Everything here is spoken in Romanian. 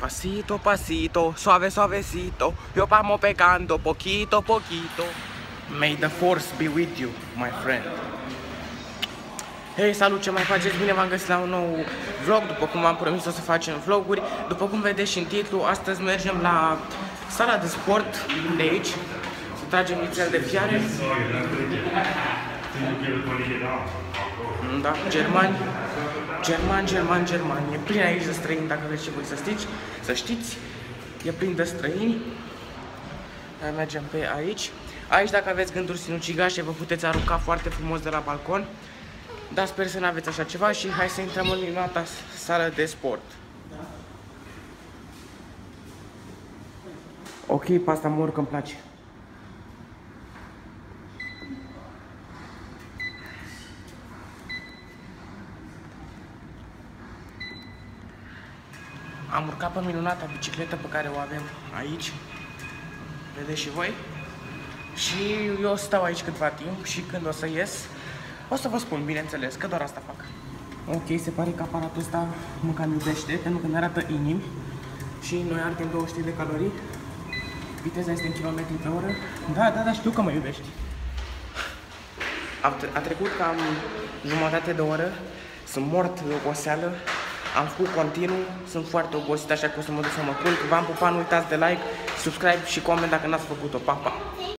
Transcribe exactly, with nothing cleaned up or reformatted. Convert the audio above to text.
Pasito, pasito, suave, suavecito, yo vamos pegando poquito, poquito. May the force be with you, my friend. Hei, salut, ce mai faceți? Bine v-am găsit la un nou vlog. După cum am promis, o să facem vloguri. După cum vedeți și în titlu, astăzi mergem la sala de sport de aici. Să tragem nițel de fiare. Da, germani. German, german, german. E plin aici de străini, dacă vreți ce voi să știți. Să știți. E plin de străini. Mergem pe aici. Aici, dacă aveți gânduri sinucigașe, vă puteți arunca foarte frumos de la balcon. Dar sper să nu aveți așa ceva și hai să intrăm în minunata sală de sport. Ok, pe asta mă urc, îmi place. Am urcat pe minunata bicicletă pe care o avem aici. Vedeți și voi? Și eu stau aici câtva timp și când o să ies, o să vă spun, bineînțeles, că doar asta fac. Ok, se pare că aparatul ăsta mă cam iubește, pentru că ne arată inimi. Și noi ardem două sute de calorii. Viteza este în kilometri pe oră. Da, da, da, știu că mă iubești. A, a trecut cam jumătate de oră. Sunt mort de oboseală. Am făcut continuu, sunt foarte obosit, așa că o să mă duc să mă culc. V-am pupat, nu uitați de like, subscribe și coment dacă n-ați făcut-o. Pa, pa!